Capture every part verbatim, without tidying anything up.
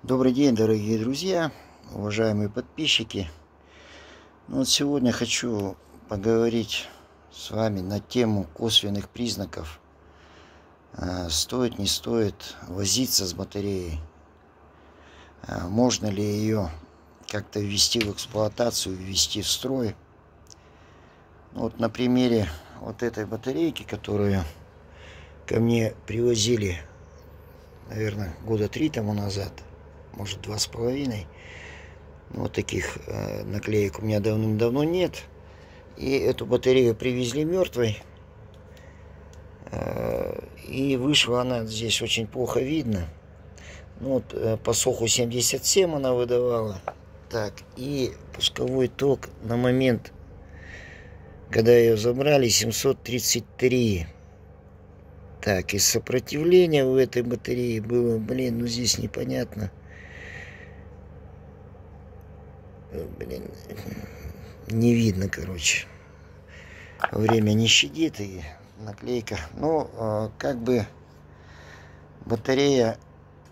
Добрый день, дорогие друзья, уважаемые подписчики. Ну вот сегодня хочу поговорить с вами на тему косвенных признаков. А, стоит, не стоит возиться с батареей. А, можно ли ее как-то ввести в эксплуатацию, ввести в строй. Ну, вот на примере вот этой батарейки, которую ко мне привозили, наверное, года три тому назад, может два с половиной. Вот таких э, наклеек у меня давным-давно нет. И эту батарею привезли мертвой. Э, и вышла она здесь очень плохо видно. Ну, вот, э, по соху семьдесят семь она выдавала. Так, и пусковой ток на момент, когда ее забрали, семьсот тридцать три. Так, и сопротивление у этой батареи было, блин, ну здесь непонятно. Блин, не видно, короче. Время не щадит, и наклейка. Ну, как бы батарея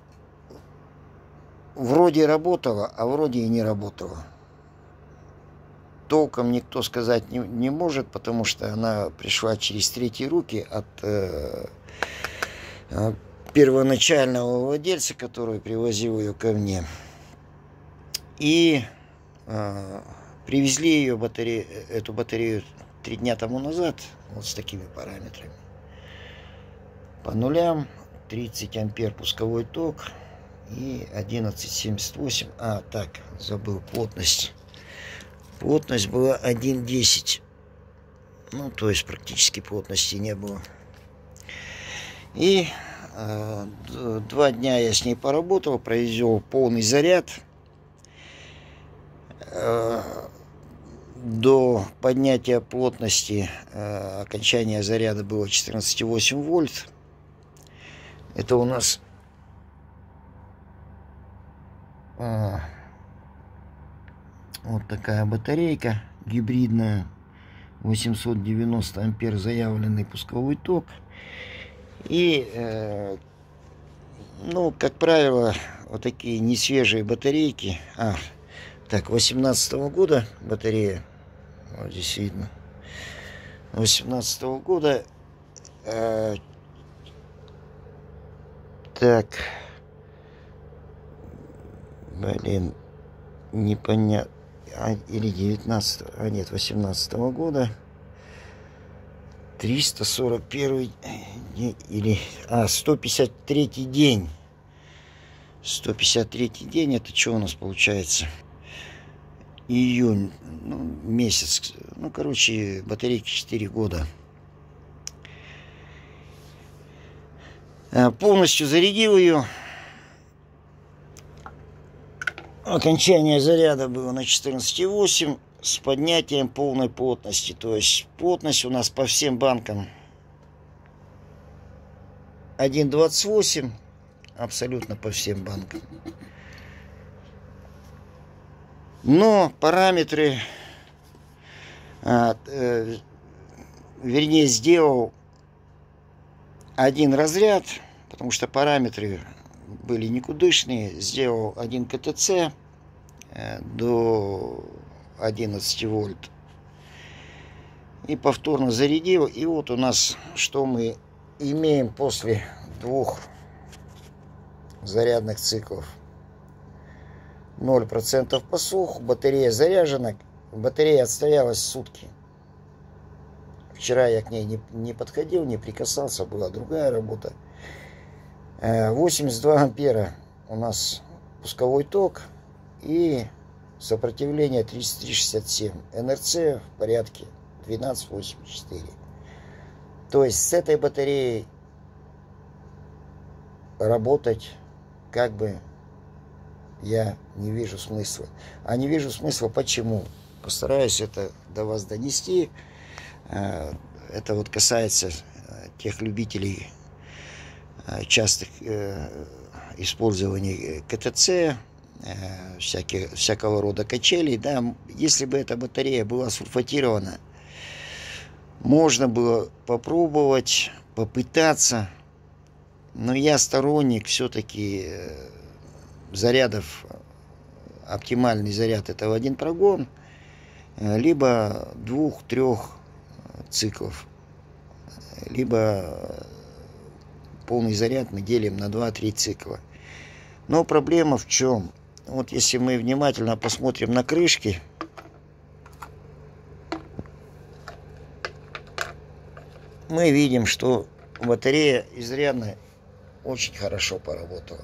вроде работала, а вроде и не работала. Толком никто сказать не, не может, потому что она пришла через третьи руки от э, первоначального владельца, который привозил ее ко мне. И э, привезли ее батарею, эту батарею три дня тому назад, вот с такими параметрами. По нулям, тридцать ампер пусковой ток и одиннадцать семьдесят восемь. А, так, забыл плотность. Плотность была один десять. Ну, то есть практически плотности не было. И э, два дня я с ней поработал, произвел полный заряд. Э, до поднятия плотности э, окончания заряда было четырнадцать и восемь вольт. Это у нас э, вот такая батарейка гибридная, восемьсот девяносто ампер заявленный пусковой ток. И э, ну, как правило, вот такие несвежие батарейки. А, так, восемнадцатого года батарея. Вот здесь видно. восемнадцатого года. Э, так. Блин. Непонятно. А, или девятнадцатого. А нет, восемнадцатого года. триста сорок первый. Или. А, сто пятьдесят третий день. сто пятьдесят третий день. Это что у нас получается? Июнь, ну, месяц. Ну, короче, батарейки четыре года. Полностью зарядил ее. Окончание заряда было на четырнадцать и восемь с поднятием полной плотности. То есть плотность у нас по всем банкам один двадцать восемь. Абсолютно по всем банкам. Но параметры, а, э, вернее, сделал один разряд, потому что параметры были никудышные. Сделал один ка тэ цэ э, до одиннадцати вольт. И повторно зарядил. И вот у нас, что мы имеем после двух зарядных циклов. ноль процентов по суху, батарея заряжена, батарея отстоялась сутки. Вчера я к ней не, не подходил, не прикасался, была другая работа. восемьдесят два ампера у нас пусковой ток и сопротивление тридцать три шестьдесят семь. эн эр цэ в порядке двенадцать восемьдесят четыре. То есть с этой батареей работать как бы я не вижу смысла. А не вижу смысла почему? Постараюсь это до вас донести. Это вот касается тех любителей частых использований ка тэ цэ, всякие, всякого рода качелей. Да, если бы эта батарея была сульфатирована, можно было попробовать, попытаться. Но я сторонник все-таки зарядов, оптимальный заряд это в один прогон, либо двух-трех циклов, либо полный заряд мы делим на два-три цикла. Но проблема в чем? Вот если мы внимательно посмотрим на крышки, мы видим, что батарея изрядно очень хорошо поработала.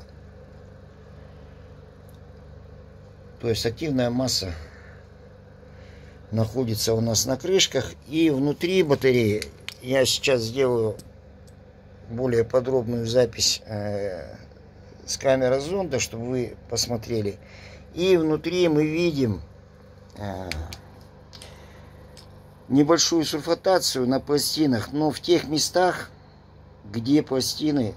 То есть активная масса находится у нас на крышках, и внутри батареи я сейчас сделаю более подробную запись э, с камеры зонда, чтобы вы посмотрели. И внутри мы видим э, небольшую сульфатацию на пластинах, но в тех местах, где пластины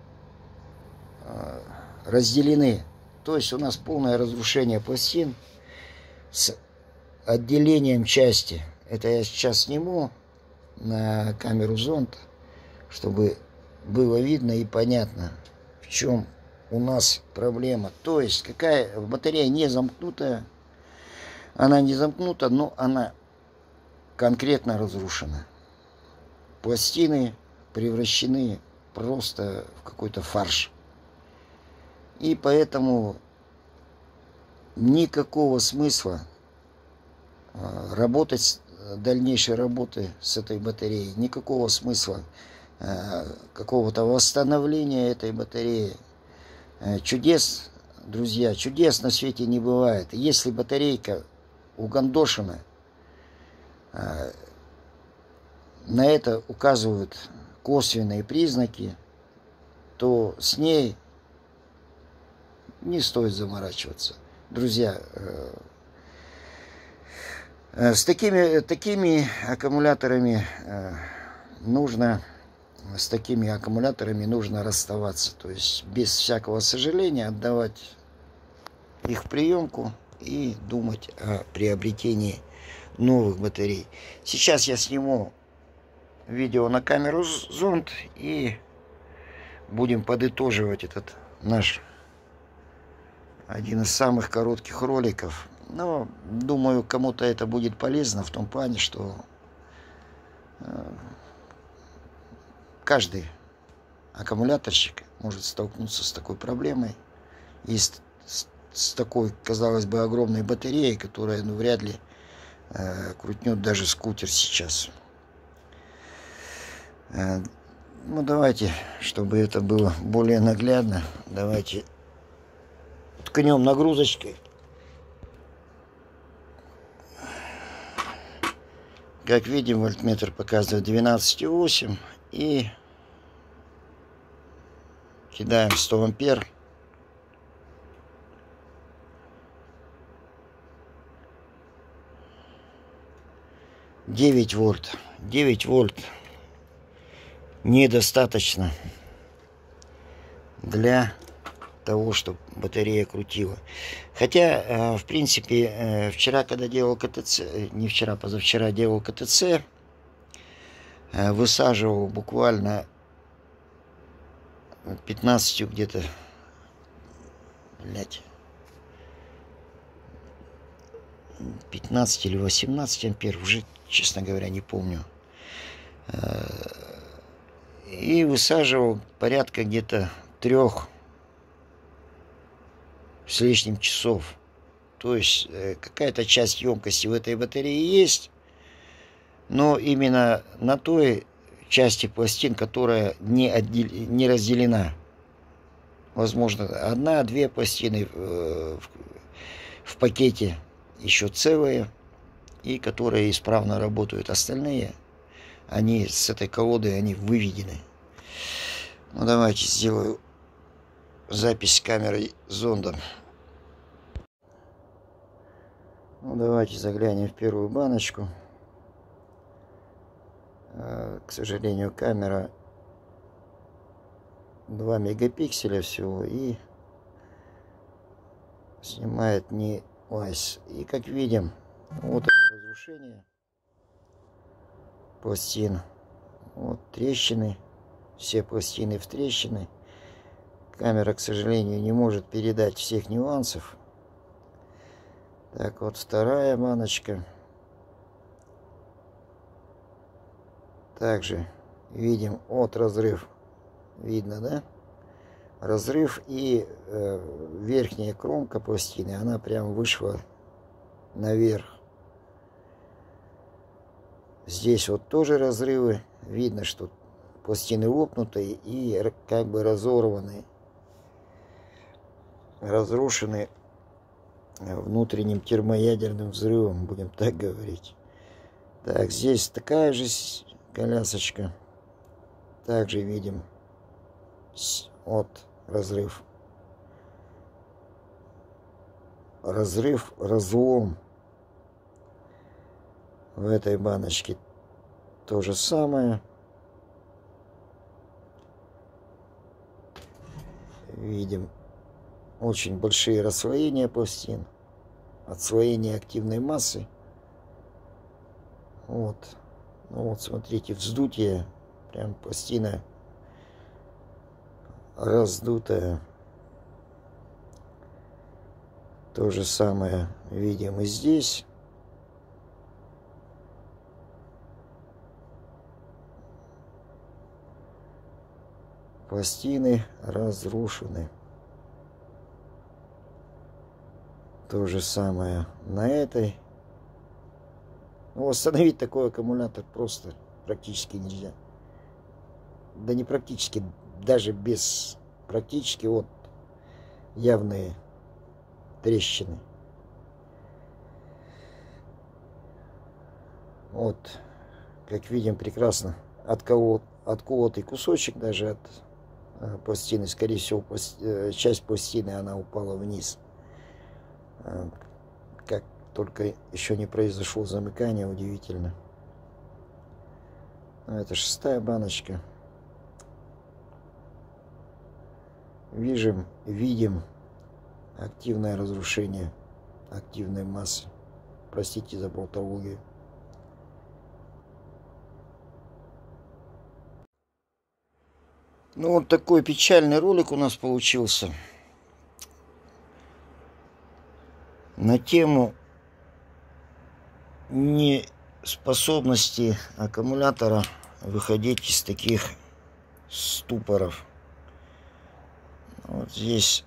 э, разделены. То есть у нас полное разрушение пластин с отделением части. Это я сейчас сниму на камеру зонд, чтобы было видно и понятно, в чем у нас проблема. То есть какая батарея не замкнутая, она не замкнута, но она конкретно разрушена. Пластины превращены просто в какой-то фарш. И поэтому никакого смысла работать, дальнейшей работы с этой батареей, никакого смысла какого-то восстановления этой батареи. Чудес, друзья, чудес на свете не бывает. Если батарейка угандошена, на это указывают косвенные признаки, то с ней не стоит заморачиваться. Друзья, с такими, такими аккумуляторами нужно, с такими аккумуляторами нужно расставаться. То есть без всякого сожаления отдавать их в приемку и думать о приобретении новых батарей. Сейчас я сниму видео на камеру зонд и будем подытоживать этот наш один из самых коротких роликов. Но думаю, кому-то это будет полезно в том плане, что каждый аккумуляторщик может столкнуться с такой проблемой и с, с, с такой, казалось бы, огромной батареей, которая, ну, вряд ли э, крутнет даже скутер сейчас. Э, ну, давайте, чтобы это было более наглядно, давайте ткнем нагрузочкой. Как видим, вольтметр показывает двенадцать и восемь, и кидаем сто ампер. девять вольт. девять вольт недостаточно для того, чтобы батарея крутила. Хотя, в принципе, вчера, когда делал КТЦ, не вчера, позавчера делал КТЦ, высаживал буквально пятнадцатью где-то, блять, пятнадцать или восемнадцать ампер, уже, честно говоря, не помню. И высаживал порядка где-то трех с лишним часов. То есть какая-то часть емкости в этой батарее есть, но именно на той части пластин, которая не, отдел... не разделена. Возможно, одна-две пластины в... в пакете еще целые, и которые исправно работают. Остальные, они с этой колоды, они выведены. Ну, давайте сделаю запись камерой зонда. Ну, давайте заглянем в первую баночку. К сожалению, камера два мегапикселя всего и снимает не вайс. И как видим, вот это разрушение пластин. Вот трещины. Все пластины в трещины. Камера, к сожалению, не может передать всех нюансов. Так, вот вторая баночка. Также видим от разрыв. Видно, да? Разрыв, и э, верхняя кромка пластины, она прям вышла наверх. Здесь вот тоже разрывы. Видно, что пластины лопнутые и как бы разорваны, разрушены внутренним термоядерным взрывом, будем так говорить. Так, здесь такая же колясочка. Также видим от разрыв. Разрыв, разлом. В этой баночке то же самое. Видим очень большие расслоения пластин, отслоение активной массы. Вот, ну вот смотрите, вздутие, прям пластина раздутая. То же самое видим и здесь. Пластины разрушены. То же самое на этой. Ну, восстановить такой аккумулятор просто практически нельзя. Да не практически, даже без практически вот явные трещины. Вот, как видим, прекрасно отколот, отколотый кусочек даже от пластины. Скорее всего, часть пластины она упала вниз. Как только еще не произошло замыкание, удивительно. Это шестая баночка. Видим, видим активное разрушение активной массы. Простите за болтологию. Ну, вот такой печальный ролик у нас получился на тему неспособности аккумулятора выходить из таких ступоров. Вот здесь,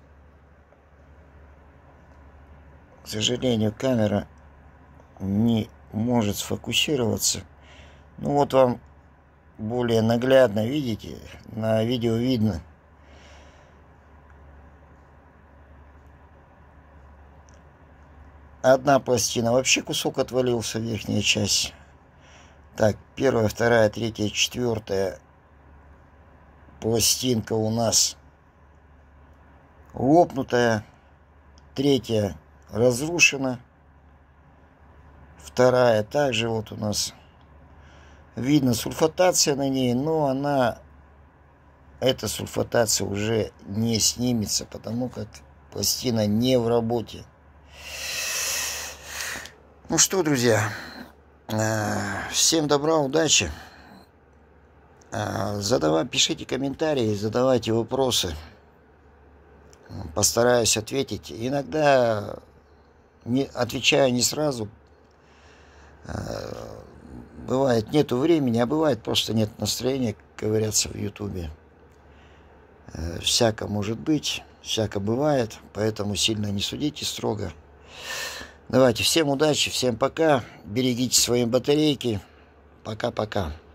к сожалению, камера не может сфокусироваться. Ну вот вам более наглядно, видите, на видео видно. Одна пластина, вообще кусок отвалился, верхняя часть. Так, первая, вторая, третья, четвертая пластинка у нас лопнутая. Третья разрушена. Вторая также вот у нас видно сульфатация на ней, но она, эта сульфатация уже не снимется, потому как пластина не в работе. Ну что, друзья, всем добра, удачи. Задавай, пишите комментарии, задавайте вопросы. Постараюсь ответить. Иногда не, отвечаю не сразу. Бывает нету времени, а бывает просто нет настроения, как говорится в ютубе. Всяко может быть, всяко бывает, поэтому сильно не судите строго. Давайте, всем удачи, всем пока, берегите свои батарейки, пока-пока.